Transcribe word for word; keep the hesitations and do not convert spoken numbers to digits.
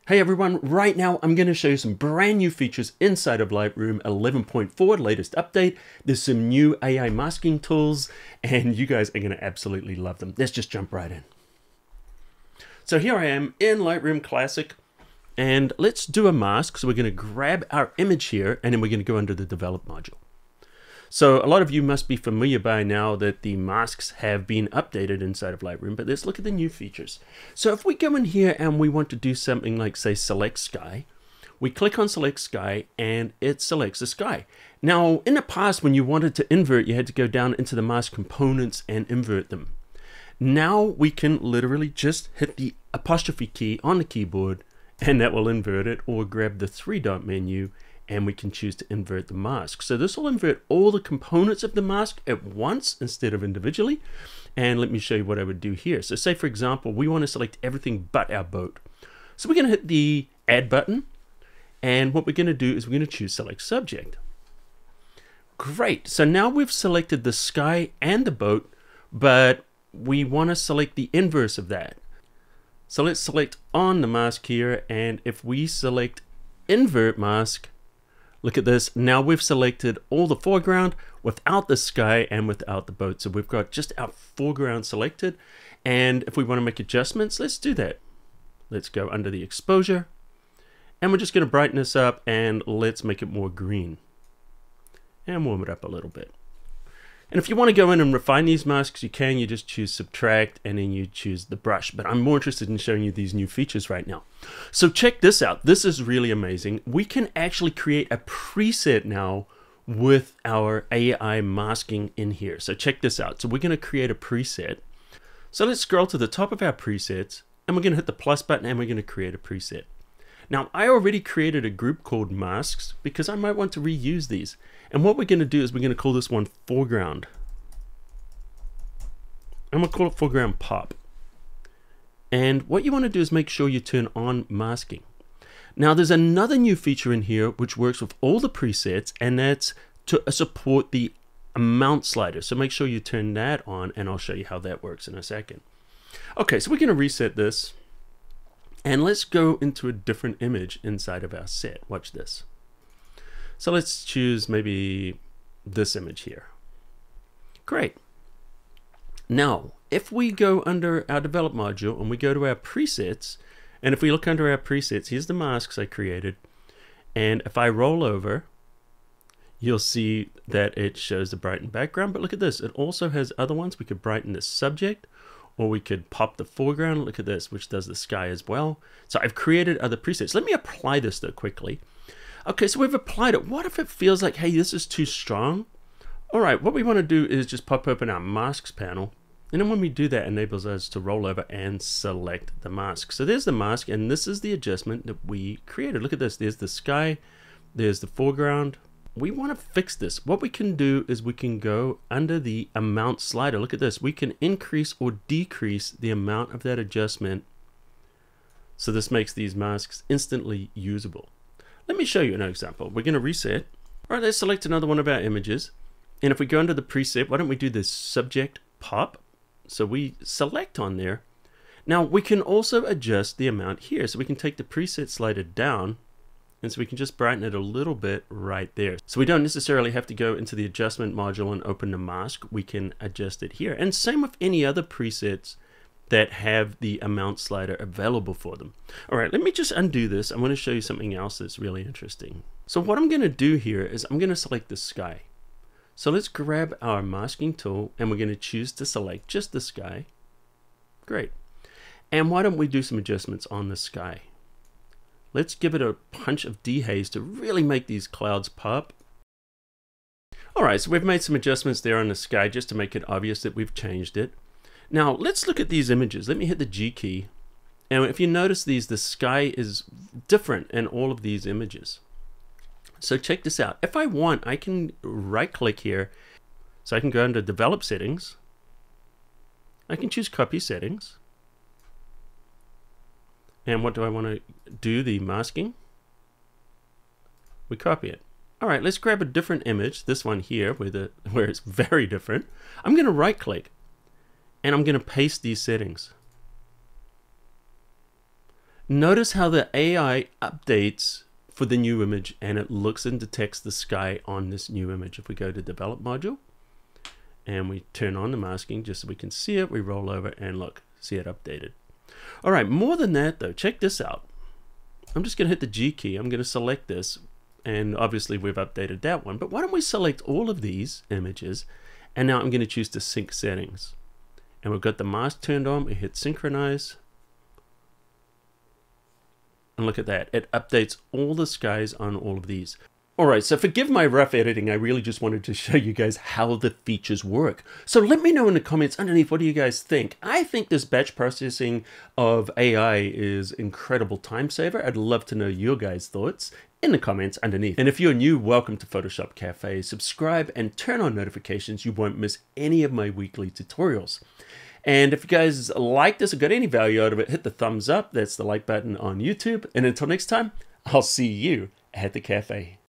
Hey everyone, right now I'm going to show you some brand new features inside of Lightroom eleven point four, latest update. There's some new A I masking tools and you guys are going to absolutely love them. Let's just jump right in. So here I am in Lightroom Classic and let's do a mask. So we're going to grab our image here and then we're going to go under the develop module. So a lot of you must be familiar by now that the masks have been updated inside of Lightroom, but let's look at the new features. So if we go in here and we want to do something like say select sky, we click on select sky and it selects the sky. Now in the past when you wanted to invert, you had to go down into the mask components and invert them. Now we can literally just hit the apostrophe key on the keyboard and that will invert it, or grab the three dot menu and we can choose to invert the mask. So this will invert all the components of the mask at once instead of individually. And let me show you what I would do here. So say for example, we want to select everything but our boat. So we're going to hit the add button. And what we're going to do is we're going to choose select subject. Great. So now we've selected the sky and the boat, but we want to select the inverse of that. So let's select on the mask here. And if we select invert mask, look at this. Now we've selected all the foreground without the sky and without the boat. So we've got just our foreground selected. And if we want to make adjustments, let's do that. Let's go under the exposure. And we're just going to brighten this up and let's make it more green. And warm it up a little bit. And if you want to go in and refine these masks, you can. You just choose subtract and then you choose the brush. But I'm more interested in showing you these new features right now. So check this out. This is really amazing. We can actually create a preset now with our A I masking in here. So check this out. So we're going to create a preset. So let's scroll to the top of our presets and we're going to hit the plus button and we're going to create a preset. Now I already created a group called masks because I might want to reuse these. And what we're going to do is we're going to call this one foreground. I'm going to call it foreground pop. And what you want to do is make sure you turn on masking. Now there's another new feature in here which works with all the presets, and that's to support the amount slider. So make sure you turn that on and I'll show you how that works in a second. Okay, so we're going to reset this. And let's go into a different image inside of our set. Watch this. So let's choose maybe this image here. Great. Now, if we go under our develop module and we go to our presets, and if we look under our presets, here's the masks I created. And if I roll over, you'll see that it shows the brighten background. But look at this. It also has other ones. We could brighten the subject, or we could pop the foreground. Look at this, which does the sky as well. So I've created other presets. Let me apply this though quickly. Okay, so we've applied it. What if it feels like, hey, this is too strong? All right, what we want to do is just pop open our masks panel. And then when we do that, it enables us to roll over and select the mask. So there's the mask, and this is the adjustment that we created. Look at this. There's the sky. There's the foreground. We want to fix this. What we can do is we can go under the amount slider. Look at this. We can increase or decrease the amount of that adjustment. So this makes these masks instantly usable. Let me show you an example. We're going to reset. All right, let's select another one of our images. And if we go under the preset, why don't we do this subject pop? So we select on there. Now we can also adjust the amount here. So we can take the preset slider down. And so we can just brighten it a little bit right there. So we don't necessarily have to go into the adjustment module and open the mask. We can adjust it here. And same with any other presets that have the amount slider available for them. All right, let me just undo this. I'm going to show you something else that's really interesting. So what I'm going to do here is I'm going to select the sky. So let's grab our masking tool and we're going to choose to select just the sky. Great. And why don't we do some adjustments on the sky? Let's give it a punch of dehaze to really make these clouds pop. All right, so we've made some adjustments there on the sky just to make it obvious that we've changed it. Now let's look at these images. Let me hit the G key. And if you notice these, the sky is different in all of these images. So check this out. If I want, I can right click here. So I can go under develop settings. I can choose copy settings. And what do I want to do? The masking. We copy it. All right, let's grab a different image. This one here, where, the, where it's very different. I'm going to right click. And I'm going to paste these settings. Notice how the A I updates for the new image and it looks and detects the sky on this new image. If we go to develop module and we turn on the masking just so we can see it, we roll over and look, see it updated. All right, more than that though, check this out. I'm just going to hit the G key. I'm going to select this, and obviously we've updated that one, but why don't we select all of these images, and now I'm going to choose the sync settings. And we've got the mask turned on, we hit synchronize, and look at that, it updates all the skies on all of these. Alright, so forgive my rough editing, I really just wanted to show you guys how the features work. So let me know in the comments underneath, what do you guys think? I think this batch processing of A I is incredible time saver. I'd love to know your guys' thoughts in the comments underneath. And if you're new, welcome to Photoshop Cafe. Subscribe and turn on notifications, you won't miss any of my weekly tutorials. And if you guys like this or got any value out of it, hit the thumbs up, that's the like button on YouTube. And until next time, I'll see you at the cafe.